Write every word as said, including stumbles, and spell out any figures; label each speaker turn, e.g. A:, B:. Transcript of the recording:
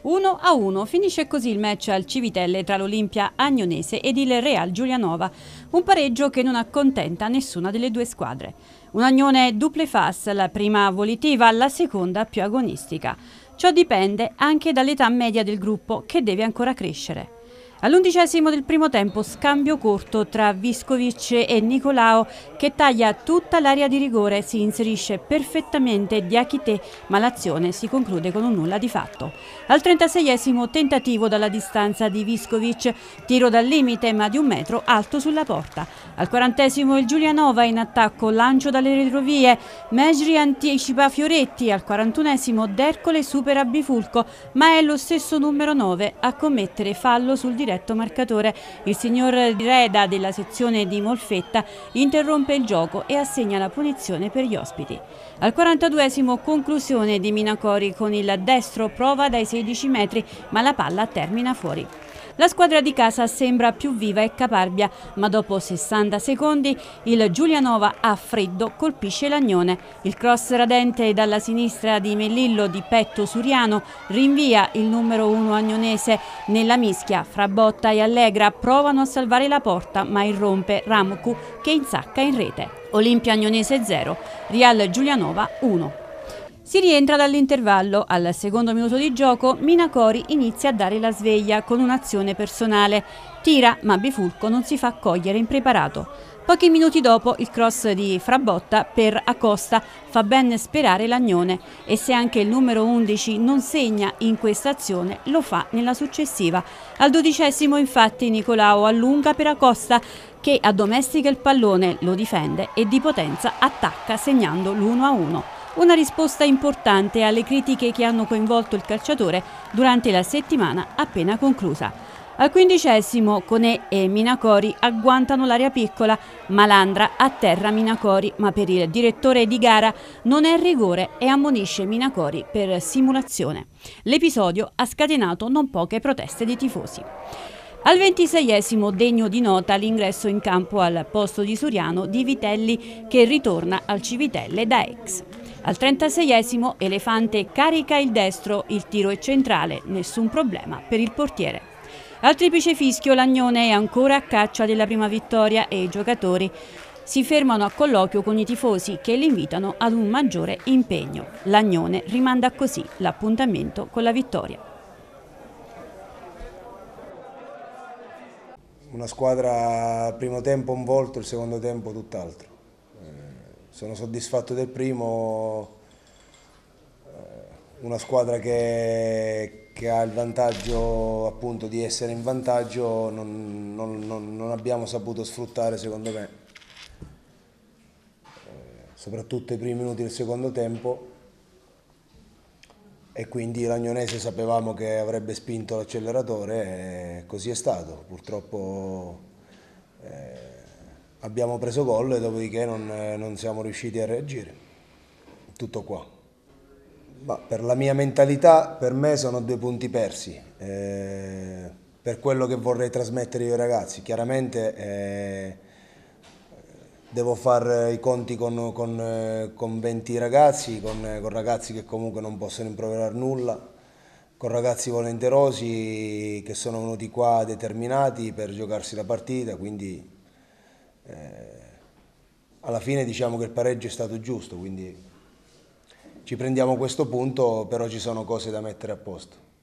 A: uno a uno finisce così il match al Civitelle tra l'Olimpia Agnonese ed il Real Giulianova, un pareggio che non accontenta nessuna delle due squadre. Un Agnone duple face, la prima volitiva, la seconda più agonistica. Ciò dipende anche dall'età media del gruppo, che deve ancora crescere. All'undicesimo del primo tempo scambio corto tra Viskovic e Nicolao che taglia tutta l'area di rigore, si inserisce perfettamente Diakité, ma l'azione si conclude con un nulla di fatto. Al trentaseiesimo tentativo dalla distanza di Viskovic, tiro dal limite ma di un metro alto sulla porta. Al quarantesimo il Giulianova in attacco, lancio dalle retrovie, Mejri anticipa Fioretti, al quarantunesimo D'Ercole supera Bifulco, ma è lo stesso numero nove a commettere fallo sul diretto marcatore. Il signor Reda della sezione di Molfetta interrompe il gioco e assegna la punizione per gli ospiti. Al quarantaduesimo conclusione di Minacori con il destro, prova dai sedici metri ma la palla termina fuori. La squadra di casa sembra più viva e caparbia, ma dopo sessanta secondi il Giulianova a freddo colpisce l'Agnone. Il cross radente dalla sinistra di Melillo di petto Suriano rinvia il numero uno agnonese nella mischia. Frabotta e Allegra provano a salvare la porta, ma irrompe Ramcu che insacca in rete. Olimpia Agnonese zero, Real Giulianova uno. Si rientra dall'intervallo. Al secondo minuto di gioco Minacori inizia a dare la sveglia con un'azione personale. Tira, ma Bifulco non si fa cogliere impreparato. Pochi minuti dopo il cross di Frabotta per Acosta fa ben sperare l'Agnone e se anche il numero undici non segna in questa azione lo fa nella successiva. Al dodicesimo infatti Nicolao allunga per Acosta che addomestica il pallone, lo difende e di potenza attacca segnando l'uno a uno. Una risposta importante alle critiche che hanno coinvolto il calciatore durante la settimana appena conclusa. Al quindicesimo Conè e Minacori agguantano l'area piccola, Malandra atterra Minacori, ma per il direttore di gara non è rigore e ammonisce Minacori per simulazione. L'episodio ha scatenato non poche proteste dei tifosi. Al ventiseiesimo degno di nota l'ingresso in campo al posto di Suriano di Vitelli che ritorna al Civitelle da ex. Al trentaseiesimo Elefante carica il destro, il tiro è centrale, nessun problema per il portiere. Al triplice fischio l'Agnone è ancora a caccia della prima vittoria e i giocatori si fermano a colloquio con i tifosi che li invitano ad un maggiore impegno. L'Agnone rimanda così l'appuntamento con la vittoria.
B: Una squadra primo tempo un volto, il secondo tempo tutt'altro. Sono soddisfatto del primo, una squadra che, che ha il vantaggio appunto di essere in vantaggio non, non, non, non abbiamo saputo sfruttare secondo me, soprattutto i primi minuti del secondo tempo e quindi l'Agnonese sapevamo che avrebbe spinto l'acceleratore e così è stato, purtroppo eh, abbiamo preso gol e dopodiché non, non siamo riusciti a reagire. Tutto qua. Ma per la mia mentalità, per me sono due punti persi. Eh, per quello che vorrei trasmettere ai ragazzi. Chiaramente eh, devo fare i conti con, con, con venti ragazzi, con, con ragazzi che comunque non possono improverare nulla, con ragazzi volenterosi che sono venuti qua determinati per giocarsi la partita, quindi Eh, alla fine diciamo che il pareggio è stato giusto, quindi ci prendiamo questo punto, però ci sono cose da mettere a posto.